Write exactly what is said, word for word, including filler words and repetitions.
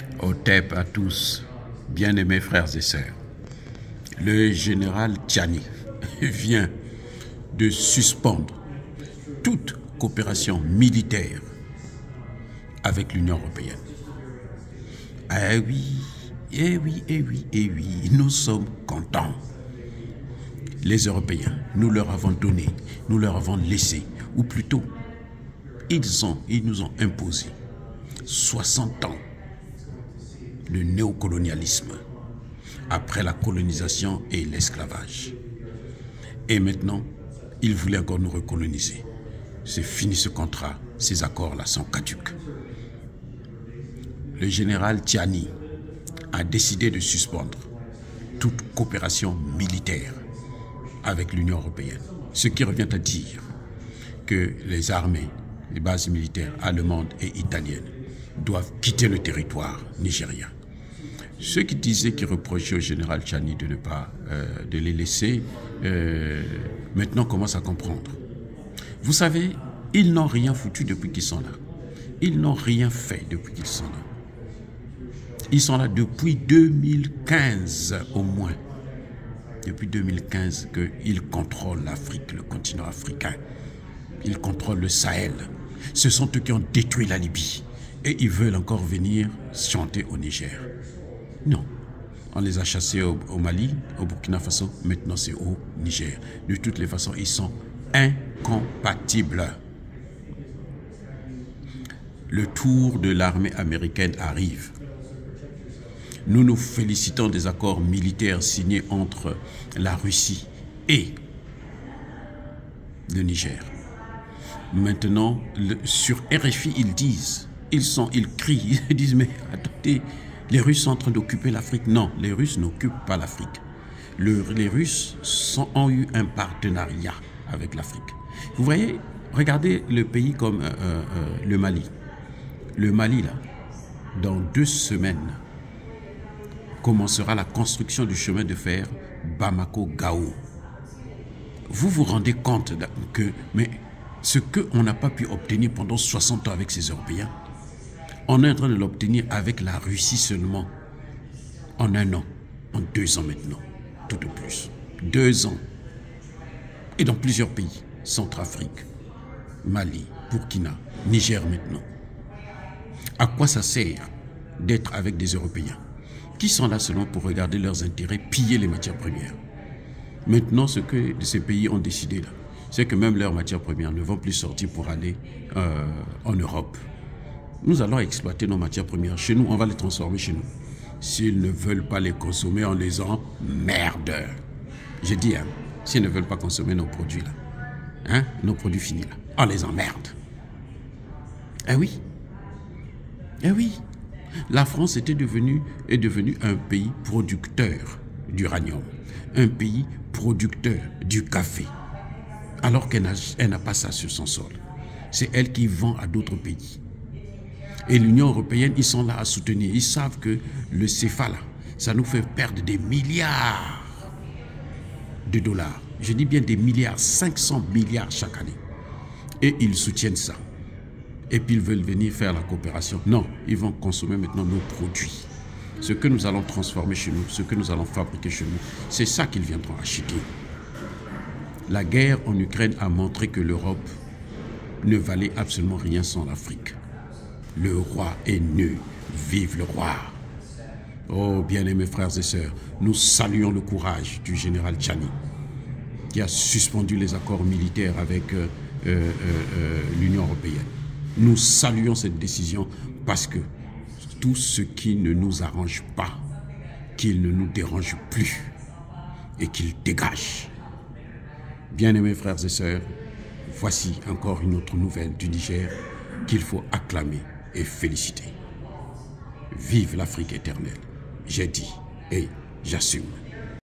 Otep à tous, bien-aimés frères et sœurs. Le général Tchiani vient de suspendre toute coopération militaire avec l'Union européenne. Ah oui, eh oui, eh oui, eh oui, nous sommes contents. Les Européens, nous leur avons donné, nous leur avons laissé, ou plutôt, ils, ont, ils nous ont imposé soixante ans de néocolonialisme après la colonisation et l'esclavage. Et maintenant, ils voulaient encore nous recoloniser. C'est fini ce contrat, ces accords-là sont caducs. Le général Tchiani a décidé de suspendre toute coopération militaire avec l'Union européenne. Ce qui revient à dire que les armées, les bases militaires allemandes et italiennes doivent quitter le territoire nigérien. Ceux qui disaient, qui reprochaient au général Tchiani de ne pas euh, de les laisser, euh, maintenant commencent à comprendre. Vous savez, ils n'ont rien foutu depuis qu'ils sont là. Ils n'ont rien fait depuis qu'ils sont là. Ils sont là depuis deux mille quinze au moins. Depuis deux mille quinze qu'ils contrôlent l'Afrique, le continent africain. Ils contrôlent le Sahel. Ce sont eux qui ont détruit la Libye. Et ils veulent encore venir chanter au Niger. Non. On les a chassés au, au Mali, au Burkina Faso. Maintenant, c'est au Niger. De toutes les façons, ils sont incompatibles. Le tour de l'armée américaine arrive. Nous nous félicitons des accords militaires signés entre la Russie et le Niger. Maintenant, le, sur R F I, ils disent, ils, sont, ils crient, ils disent, mais attendez, les Russes sont en train d'occuper l'Afrique. Non, les Russes n'occupent pas l'Afrique. Le, les Russes sont, ont eu un partenariat avec l'Afrique. Vous voyez, regardez le pays comme euh, euh, le Mali. Le Mali, là, dans deux semaines, commencera la construction du chemin de fer Bamako-Gao. Vous vous rendez compte que mais ce qu'on n'a pas pu obtenir pendant soixante ans avec ces Européens, on est en train de l'obtenir avec la Russie seulement en un an, en deux ans maintenant, tout de plus. Deux ans. Et dans plusieurs pays, Centrafrique, Mali, Burkina, Niger maintenant. À quoi ça sert d'être avec des Européens qui sont là seulement pour regarder leurs intérêts, piller les matières premières? Maintenant, ce que ces pays ont décidé là, c'est que même leurs matières premières ne vont plus sortir pour aller euh, en Europe. Nous allons exploiter nos matières premières chez nous, on va les transformer chez nous. S'ils ne veulent pas les consommer, on les emmerde. J'ai dit, hein, s'ils ne veulent pas consommer nos produits là, hein, nos produits finis là, on les emmerde. Eh oui, eh oui. La France était devenue, est devenue un pays producteur d'uranium, un pays producteur du café, alors qu'elle n'a pas ça sur son sol. C'est elle qui vend à d'autres pays. Et l'Union européenne, ils sont là à soutenir. Ils savent que le C F A, là, ça nous fait perdre des milliards de dollars. Je dis bien des milliards, cinq cents milliards chaque année. Et ils soutiennent ça. Et puis ils veulent venir faire la coopération. Non, ils vont consommer maintenant nos produits. Ce que nous allons transformer chez nous, ce que nous allons fabriquer chez nous, c'est ça qu'ils viendront acheter. La guerre en Ukraine a montré que l'Europe ne valait absolument rien sans l'Afrique. Le roi est nu, vive le roi. Oh, bien-aimés frères et sœurs, nous saluons le courage du général Tchiani, qui a suspendu les accords militaires avec euh, euh, euh, l'Union européenne. Nous saluons cette décision parce que tout ce qui ne nous arrange pas, qu'il ne nous dérange plus et qu'il dégage. Bien-aimés frères et sœurs, voici encore une autre nouvelle du Niger qu'il faut acclamer et féliciter. Vive l'Afrique éternelle. J'ai dit et j'assume.